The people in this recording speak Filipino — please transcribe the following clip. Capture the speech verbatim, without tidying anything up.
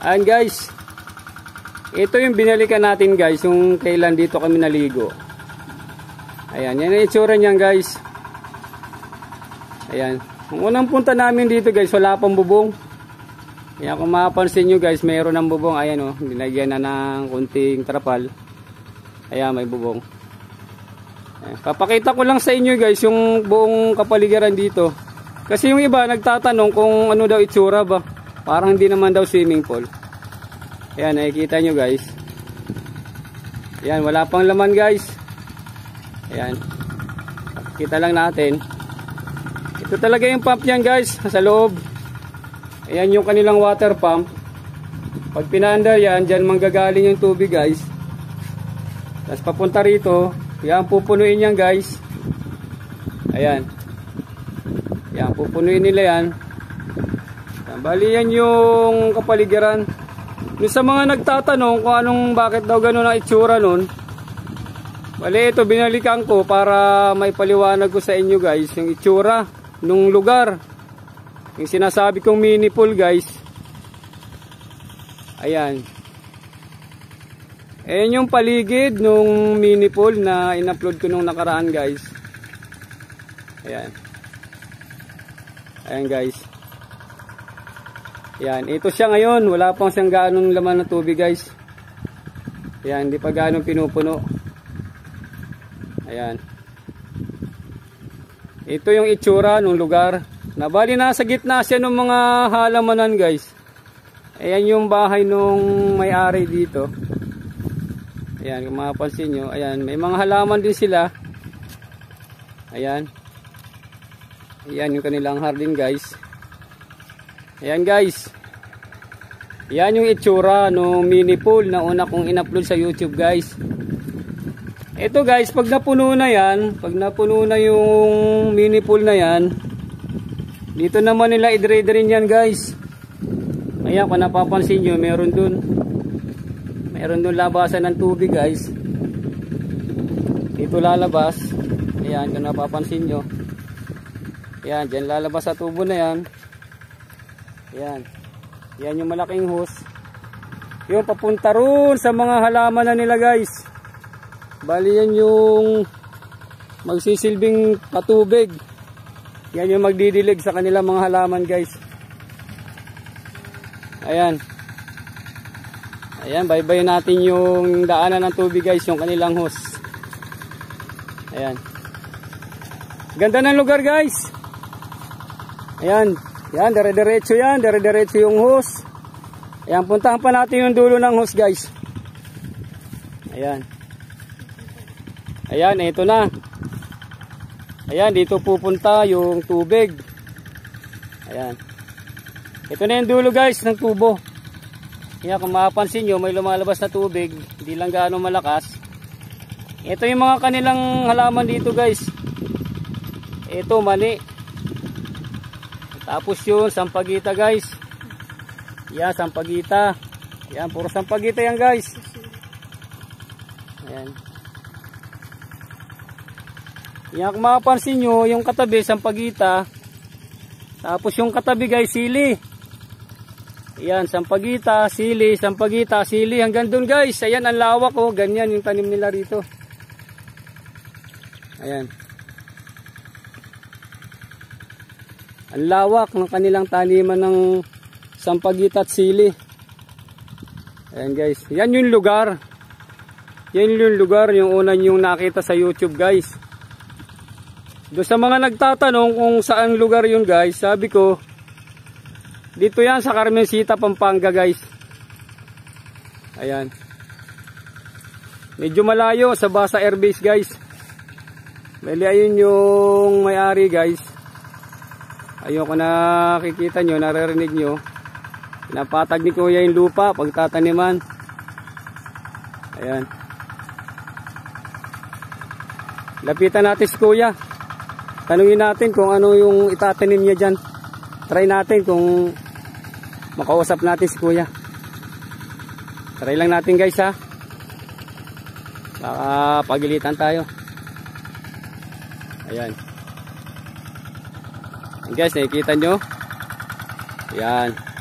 Ayan guys, ito yung binalikan natin guys, yung kailan dito kami naligo. Ayan, yan ang itsura niyan guys. Ayan, ang unang punta namin dito guys, wala pang bubong. Ayan, kung mapapansin nyo guys, mayroon ng bubong. Ayan o, oh, dinagyan na ng kunting trapal. Ayan, may bubong. Ayan, papakita ko lang sa inyo guys yung buong kapaligiran dito. Kasi yung iba nagtatanong kung ano daw itsura ba. Parang hindi naman daw swimming pool. Ayan, nakikita nyo guys. Ayan, wala pang laman guys. Ayan, kita lang natin. Ito talaga yung pump niyan guys, sa loob. Ayan yung kanilang water pump. Pag pinaandar yan, dyan manggagaling yung tubig guys. Tapos papunta rito. Ayan, pupunuin yan guys. Ayan. Ayan, pupunuin nila yan. Ayan, bali yan yung kapaligiran. Yung sa mga nagtatanong kung anong bakit daw gano'n ang itsura nun. Bali ito, binalikan ko para may paliwanag ko sa inyo guys yung itsura nung lugar. Yung sinasabi kong mini pool guys. Ayan. Ayan yung paligid nung mini pool na in-upload ko nung nakaraan guys. Ayan. Ayan guys. Ayan. Ito siya ngayon. Wala pang siyang gaanong laman ng tubig guys. Ayan. Hindi pa gaanong pinupuno. Ayan. Ito yung itsura nung lugar. Nabali nasa gitna siya ng mga halamanan guys. Ayan yung bahay nung may-ari dito. Ayan, kung mapapansin nyo. Ayan, may mga halaman din sila. Ayan. Ayan yung kanilang hardin guys. Ayan guys. Ayan yung itsura nung mini pool na una kong in-upload sa YouTube guys. Ito guys, pag napuno na yan, pag napuno na yung mini pool na yan, dito naman nila i-drain yan guys. Ayan, kung napapansin nyo, meron dun. Meron dun labasan ng tubig guys. Dito lalabas. Ayan, kung napapansin nyo. Ayan, dyan lalabas sa tubo na yan. Ayan. Ayan yung malaking hose. Yung papunta ron sa mga halaman na nila guys. Bali yan yung magsisilbing patubig. Yan yung magdidilig sa kanilang mga halaman guys. Ayan. Ayan, baybayin natin yung daanan ng tubig guys, yung kanilang hose. Ayan. Ganda ng lugar guys. Ayan. Ayan, dire-diretso yan, dire-diretso yung hose. Ayan, puntahan pa natin yung dulo ng hose guys. Ayan. Ayan, ito na. Ayan, dito pupunta yung tubig. Ayan. Ito na yung dulo guys ng tubo. Ayan, kung mapapansin nyo, may lumalabas na tubig. Hindi lang gaano malakas. Ito yung mga kanilang halaman dito guys. Ito, mani. Tapos yun, sampagita guys. Ayan, sampagita. Ayan, puro sampagita yan guys. Ayan. Yan, kung mapapansin nyo, yung katabi, sampagita. Tapos yung katabi guys, sili. Yan, sampagita, sili, sampagita, sili. Hanggang dun guys. Ayan, ang lawak oh. Ganyan yung tanim nila rito. Ayan. Ang lawak ng kanilang taniman ng sampagita at sili. Ayan guys. Yan yung lugar. Yan yung lugar, yung una yung nakita sa YouTube guys. Doon sa mga nagtatanong kung saan lugar yun guys, sabi ko, dito yan sa Carmencita, Pampanga guys. Ayan. Medyo malayo sa Basa Air Base guys. Bali ayun yung may-ari guys. Ayun kung nakikita nyo, naririnig nyo. Pinapatag ni Kuya yung lupa pagtataniman. Ayan. Lapitan natin si Kuya. Tanungin natin kung ano yung itatanim niya dyan. Try natin kung makausap natin si Kuya. Try lang natin guys ha. Baka pagilitan tayo. Ayan. Ayan guys, nakikita nyo? Ayan.